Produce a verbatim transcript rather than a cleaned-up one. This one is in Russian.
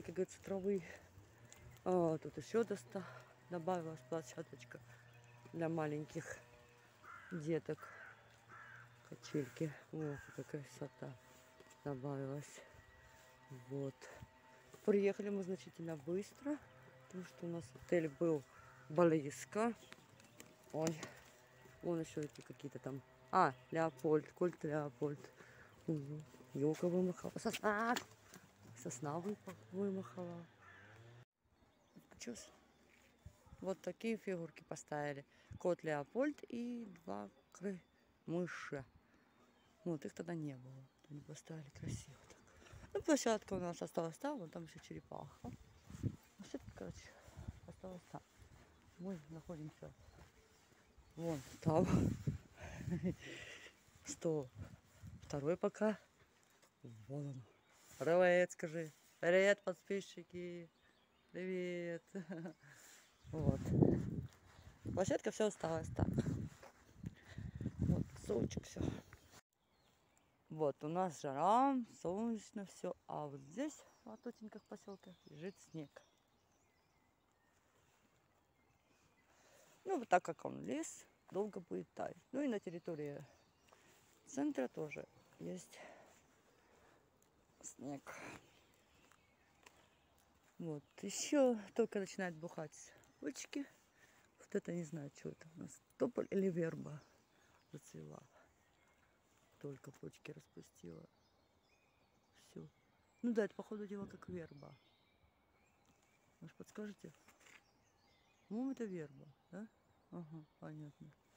как говорится, травы. А, тут еще доста... добавилась площадочка для маленьких деток. Качельки. О, какая красота добавилась. Вот. Приехали мы значительно быстро, потому что у нас отель был близко. Ой, вон еще эти какие-то там. А, Леопольд, кольт Леопольд. Угу. Елка вымахала. Сосна! Сосна вымахала. Почувствовал? Вот такие фигурки поставили. Кот Леопольд и два мыши. Вот их тогда не было. Они поставили красиво так. Ну, площадка у нас осталась там, вон там еще черепаха. Площадка, короче, осталась там. Мы находимся вон там. Сто второй пока. Вон он. Привет, скажи. Привет, подписчики. Привет. Вот. Площадка все осталась так. Вот, солнечек все. Вот, у нас жара, солнечно все. А вот здесь, в Атутинках поселке, лежит снег. Ну, вот так как он лес, долго будет таять. Ну и на территории центра тоже есть снег. Вот, еще только начинает бухать почки. Вот это не знаю, что это у нас, тополь или верба зацвела. Только почки распустила. Все. Ну да, это походу дела как верба. Может, подскажете? Ну, это верба, да? Ага, понятно.